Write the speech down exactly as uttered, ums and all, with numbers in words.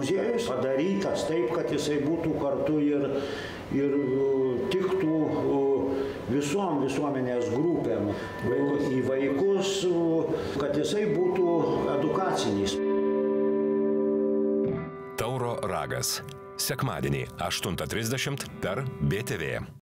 muziejus padarytas taip, kad jisai būtų kartu ir, ir tiktų visom visuomenės grupėm, į vaikus, kad jisai būtų edukacinis. Tauro ragas. Sekmadienį aštuntą trisdešimt per B T V.